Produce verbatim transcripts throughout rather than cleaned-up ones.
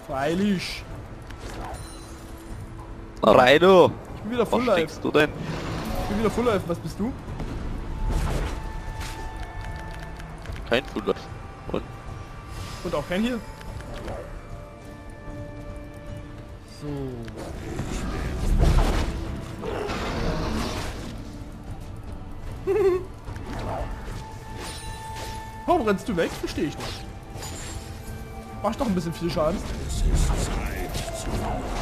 Freilich. Rhino! Ich bin wieder Was Full Life. stinkst du denn? Ich bin wieder Full Life. Was bist du? Kein Full Life. Und? Und auch kein hier. So. Warum rennst du weg? Verstehe ich nicht. Machst doch ein bisschen viel Schaden. Es ist Zeit zu...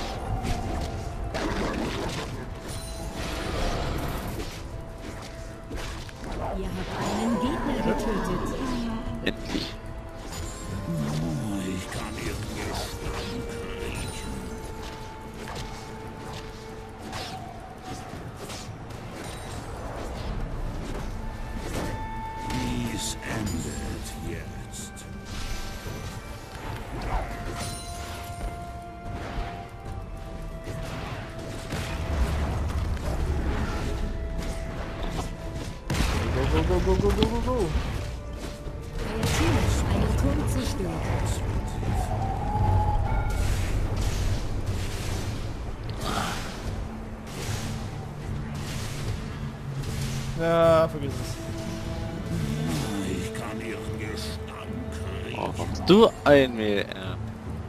Ihr habt einen Gegner getötet. Endlich. Oh, ich kann ihren Gestank riechen. Dies endet jetzt. Go, go, go, go, go, go, go. Euer Team ist einen Turm zerstört. Ja, vergiss es. Ich kann ihren Gestank riechen. Oh, hast du ein Mehl? Ja.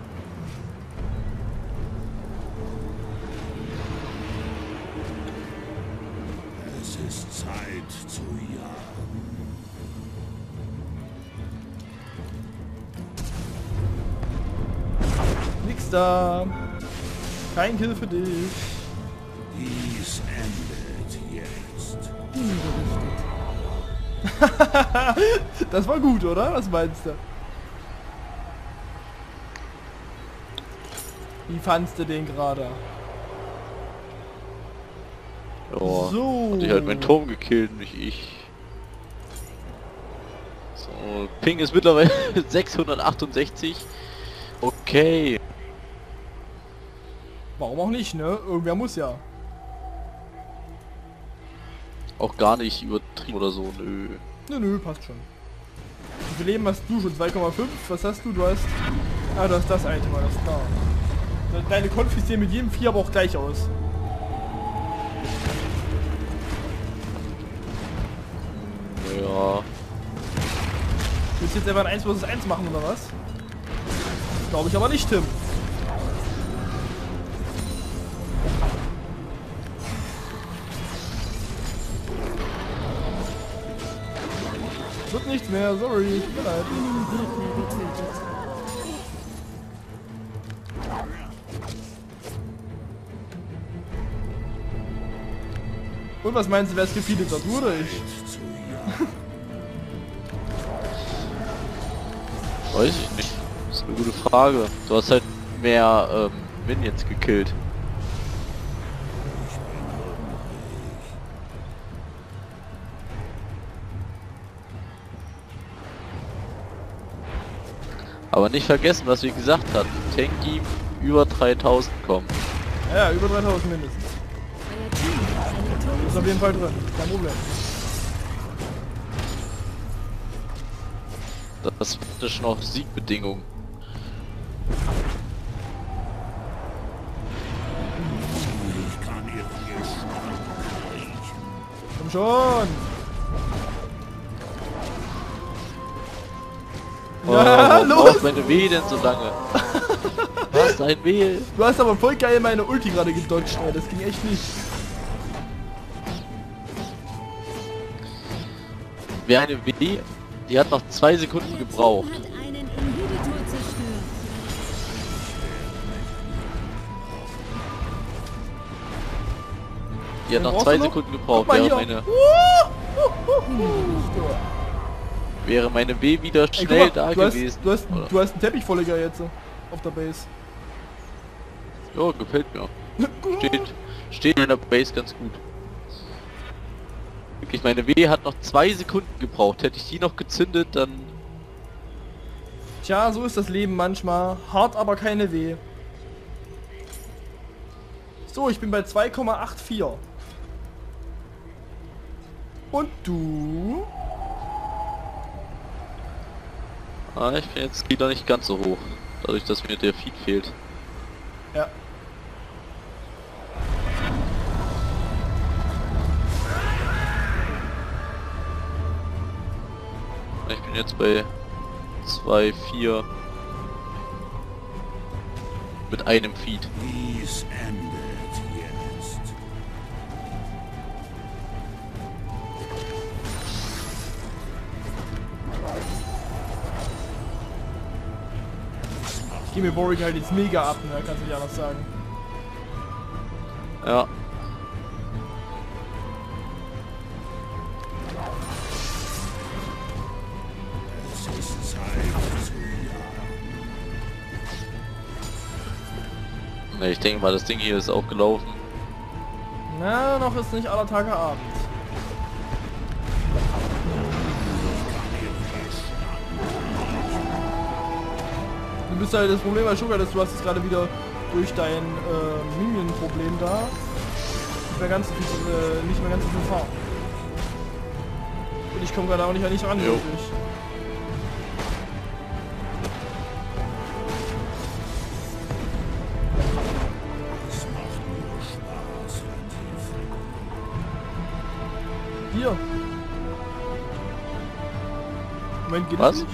Es ist Zeit zu jagen. Nix da. Kein Kill für dich. Dies endet jetzt. Das war gut, oder? Was meinst du? Wie fandst du den gerade? Ja. So. Hat ich halt meinen Turm gekillt, nicht ich. So, Ping ist mittlerweile sechshundertachtundsechzig. Okay. Warum auch nicht, ne? Irgendwer muss ja. Auch gar nicht übertrieben oder so, nö. Nö, nö, passt schon. Wie viel Leben hast du schon? zwei Komma fünf? Was hast du? Du hast... Ah, du hast das Item, alles klar. Deine Konfis sehen mit jedem Vier aber auch gleich aus. Ja. Willst du jetzt einfach ein eins versus eins machen, oder was? Glaube ich aber nicht, Tim. Wird nichts mehr, sorry. Tut mir leid. Gegner getötet. Und was meinst du, wer es gefeedet hat? Du oder ich? Zu jagen. Weiß ich nicht. Das ist eine gute Frage. Du hast halt mehr ähm, Minions gekillt. Aber nicht vergessen, was wir gesagt hatten. Tanky über dreitausend kommen. Ja, über dreitausend mindestens. Euer Team hat einen Turm Ist auf jeden Fall drin. Kein Problem. Das ist praktisch noch Siegbedingung. Ich kann ihren Gestank riechen. Komm schon! Oh, Ja, warum los! braucht meine W denn so lange? Was, ein W? Du hast aber voll geil meine Ulti gerade gedodged, ey. Das ging echt nicht. Wer eine W, die hat noch zwei Sekunden gebraucht. hat einen Inhibitor zerstört. Die hat noch Brauchst zwei du noch? Sekunden Guck gebraucht, mal wäre hier. meine, Uh, uh, uh, uh. wäre meine W wieder Ey, schnell guck mal, da du hast, gewesen. Du hast, Oder? du hast einen Teppichvolliger jetzt auf der Base. Ja, gefällt mir. Steht, steht in der Base ganz gut. Wirklich, meine W hat noch zwei Sekunden gebraucht. Hätte ich die noch gezündet, dann... Tja, so ist das Leben manchmal. Hart, aber keine Weh. So, ich bin bei zwei Komma vierundachtzig. Und du? Ah, ich bin jetzt wieder nicht ganz so hoch. Dadurch, dass mir der Feed fehlt. Ja. Ich bin jetzt bei zwei, vier mit einem Feed. Dies endet jetzt. Ich geh mir Boring halt jetzt mega ab, ne? Kannst du nicht anders sagen. Ja. Es ist Zeit zu jagen. Ne, ich denke mal, das Ding hier ist auch gelaufen. Na, noch ist nicht aller Tage Abend. Du bist halt das Problem bei Sugar, dass du hast jetzt gerade wieder durch dein äh, Minion-Problem da nicht mehr ganz so viel, äh, nicht mehr ganz so viel Farm. Und ich komme gerade auch nicht, nicht ran, Jo. wirklich. Es macht nur Spaß, wenn die Hier. Moment, geht Was? das nicht?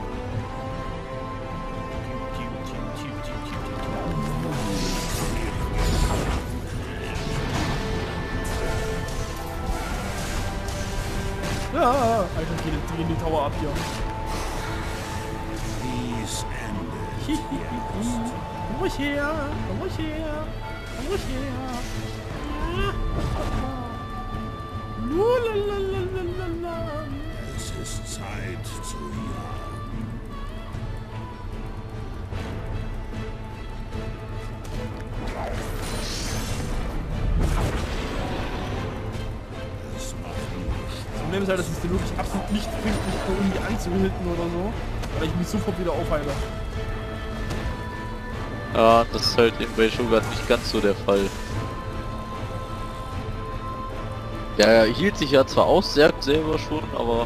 Ja, Alter, geht die, gehen die Tower ab hier. Dies endet jetzt. Komm ruhig her, komm ruhig her, komm ruhig her. Lulalalala. Es ist Zeit zu jagen. Es macht nur Das Problem ist halt, dass es dir wirklich absolut nichts bringt, mich irgendwie anzuhitten oder so, weil ich mich sofort wieder aufheile. Ja, das ist halt eben bei Shogun nicht ganz so der Fall. Der hielt sich ja zwar auch sehr selber schon, aber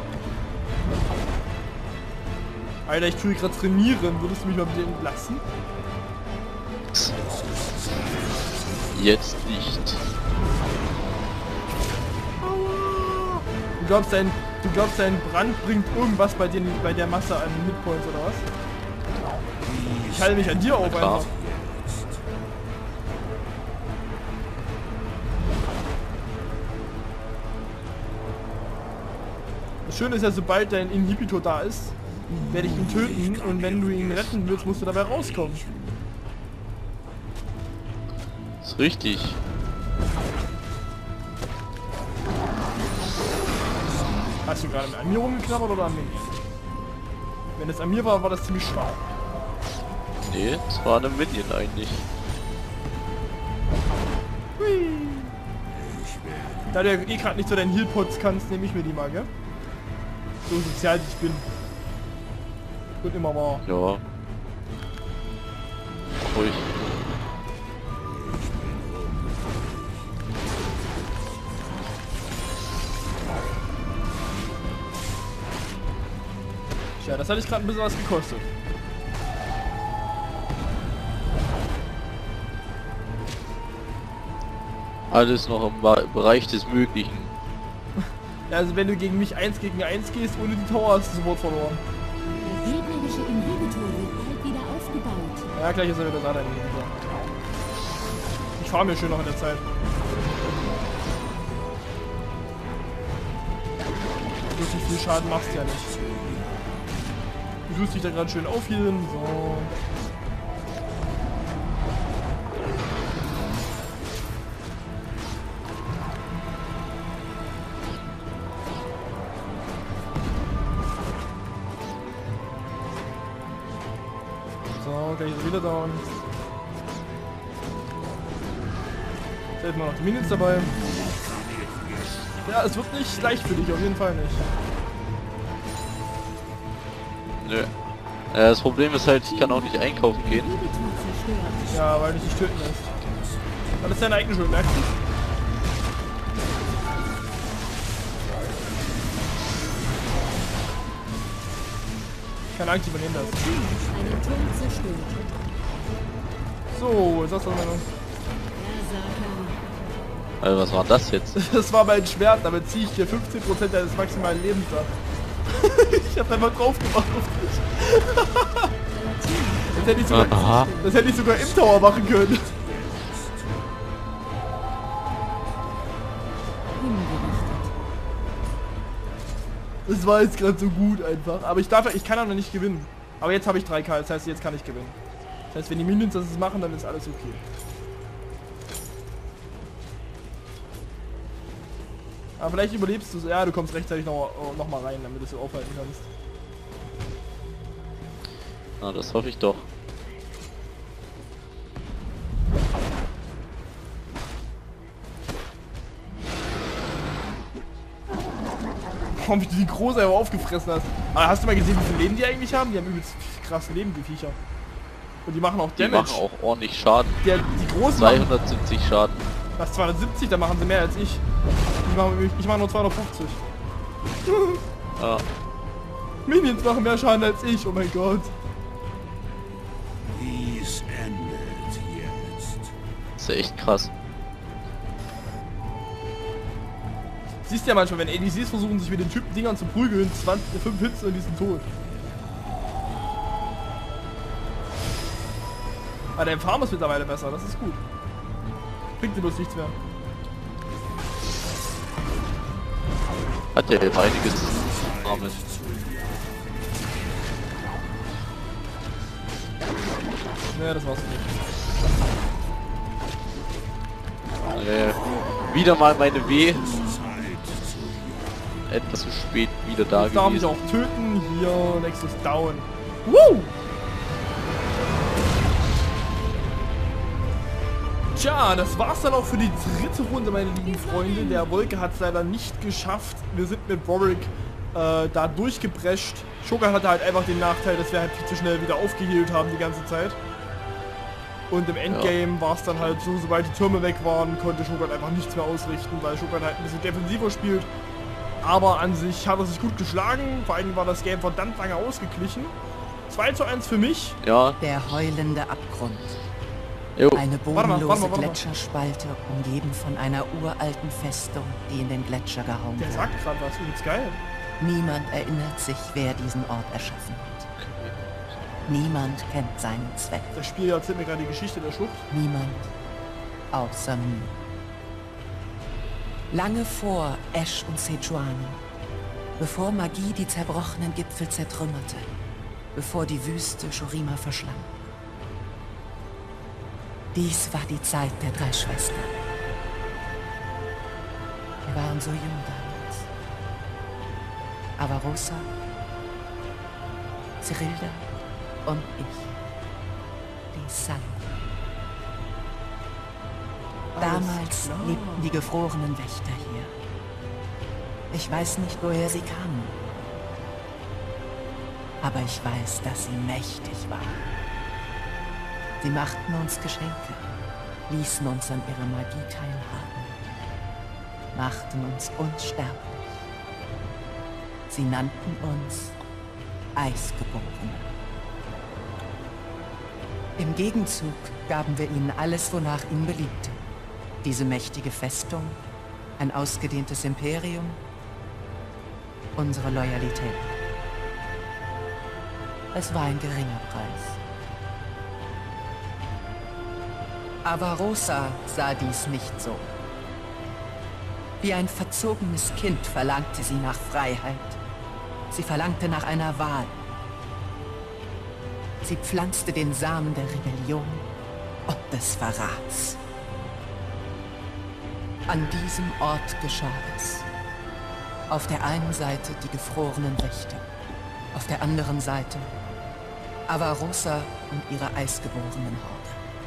Alter, ich tue gerade trainieren, würdest du mich mal bitte entlassen? jetzt nicht. Du glaubst, dein, du glaubst, dein Brand bringt irgendwas bei dir, bei der Masse an Hitpoints oder was? Ich halte mich an dir auf klar. einfach. Das Schöne ist ja, sobald dein Inhibitor da ist, werde ich ihn töten und wenn du ihn retten willst, musst du dabei rauskommen. Ist richtig. Hast du gerade an mir rumgeknabbert oder an mir? Wenn es an mir war, war das ziemlich schlau. Nee, es war eine Minion eigentlich. Hui. Da du ja eh gerade nicht so deinen Healpots kannst, nehme ich mir die mal, gell? So sozial wie ich bin. Und immer war. Ja. Ruhig. Ja, das hat dich gerade ein bisschen was gekostet. Alles noch im Ba- Bereich des Möglichen. Ja, also wenn du gegen mich eins gegen eins gehst, ohne die Tower hast du sofort verloren. Der gegnerische Inhibitor wird bald wieder aufgebaut. Ja, gleich ist er wieder da, dein Inhibitor. Ich fahre mir schön noch in der Zeit. Wirklich viel Schaden machst du ja nicht. Du tust dich da gerade schön aufhielen. So. So, gleich ist er wieder down. Jetzt hätten wir noch die Minions dabei. Ja, es wird nicht leicht für dich, auf jeden Fall nicht. Nö. Äh, das Problem ist halt, ich kann auch nicht einkaufen gehen. Inhibitor zerstört. Ja, weil dich nicht töten lässt. Das ist deine eigene Schuld, merkst du? Keine Angst, ich übernehme Euer das. Team hat einen Turm zerstört. So, ist das was Meinung? Berserker. Also was war das jetzt? Das war mein Schwert, damit ziehe ich dir fünfzehn Prozent deines maximalen Lebens ab. Ich hab einfach drauf gemacht auf dich. Euer Team Das hätte ich sogar, Aha. das hätte ich sogar im Tower machen können. hingerichtet. Das war jetzt gerade so gut einfach. Aber ich darf, ich kann auch noch nicht gewinnen. Aber jetzt habe ich drei K, das heißt, jetzt kann ich gewinnen. Das heißt, wenn die Minions das machen, dann ist alles okay. Aber vielleicht überlebst du es. Ja, du kommst rechtzeitig noch, noch mal rein, damit du es aufhalten kannst. Na, das hoffe ich doch. Warum wie du die große aber aufgefressen hast. Aber hast du mal gesehen, wie viel Leben die eigentlich haben? Die haben übelst krasse Leben, die Viecher. Und die machen auch Die Damage. machen auch ordentlich Schaden. Der, die großen machen, zweihundertsiebzig Schaden. was, zweihundertsiebzig, da machen sie mehr als ich. Ich mache ich mach nur zweihundertfünfzig. Ja. Minions machen mehr Schaden als ich, oh mein Gott. Dies endet jetzt. Das ist ja echt krass. Siehst ja manchmal, wenn A D Cs versuchen, sich mit den Typen Dingern zu prügeln, zwanzig, fünf Hits und die sind tot. Aber der Farm ist mittlerweile besser, das ist gut. Bringt dir bloß nichts mehr. Hat ja jetzt einiges Rahmen. Naja, das war's nicht. Äh, wieder mal meine W. Zeit zu Etwas zu spät wieder da Jetzt darf ich gewesen. auch töten. Hier, Nexus down. Woo! Tja, das war's dann auch für die dritte Runde, meine lieben Freunde. Der Wolke hat es leider nicht geschafft. Wir sind mit Warwick äh, da durchgeprescht. Shogun hatte halt einfach den Nachteil, dass wir halt viel zu schnell wieder aufgehealt haben die ganze Zeit. Und im Endgame war es dann halt so, sobald die Türme weg waren, konnte Shogun einfach nichts mehr ausrichten, weil Shogun halt ein bisschen defensiver spielt. Aber an sich hat er sich gut geschlagen. Vor allem war das Game verdammt lange ausgeglichen. zwei zu eins für mich. Ja, Der heulende Abgrund. jo. Eine Warte mal, warte bodenlose mal, warte mal. Gletscherspalte, umgeben von einer uralten Festung, die in den Gletscher gehauen Der wurde. sagt gerade was, übelst geil. Niemand erinnert sich, wer diesen Ort erschaffen hat. Niemand kennt seinen Zweck. Das Spiel erzählt mir gerade die Geschichte der Schlucht. Niemand außer mir. Lange vor Ash und Sejuani, bevor Magie die zerbrochenen Gipfel zertrümmerte, bevor die Wüste Shurima verschlang. Dies war die Zeit der drei Schwestern. Wir waren so jung damals. Avarosa, Cyrilda und ich. Die Sun. Damals klar. lebten die gefrorenen Wächter hier. Ich weiß nicht, woher sie kamen. Aber ich weiß, dass sie mächtig waren. Sie machten uns Geschenke, ließen uns an ihrer Magie teilhaben, machten uns unsterblich. Sie nannten uns Eisgeborene. Im Gegenzug gaben wir ihnen alles, wonach ihnen beliebte. Diese mächtige Festung, ein ausgedehntes Imperium, unsere Loyalität. Es war ein geringer Preis. Avarosa sah dies nicht so. Wie ein verzogenes Kind verlangte sie nach Freiheit. Sie verlangte nach einer Wahl. Sie pflanzte den Samen der Rebellion und des Verrats. An diesem Ort geschah es. Auf der einen Seite die gefrorenen Wächter, auf der anderen Seite Avarosa und ihre eisgeborenen Horde.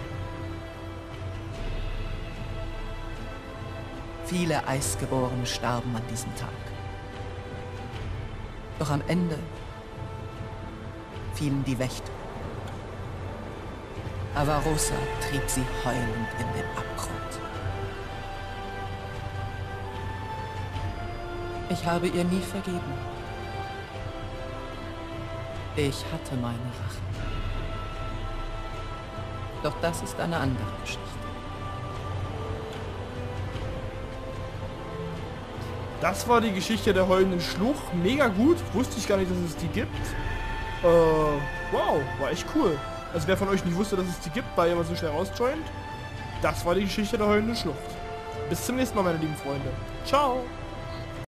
Viele Eisgeborene starben an diesem Tag. Doch am Ende fielen die Wächter. Avarosa trieb sie heulend in den Abgrund. Ich habe ihr nie vergeben. Ich hatte meine Rache. Doch das ist eine andere Geschichte. Das war die Geschichte der heulenden Schlucht. Mega gut. Wusste ich gar nicht, dass es die gibt. Äh, wow, war echt cool. Also wer von euch nicht wusste, dass es die gibt, weil ihr mal so schnell rausjoint, das war die Geschichte der heulenden Schlucht. Bis zum nächsten Mal, meine lieben Freunde. Ciao.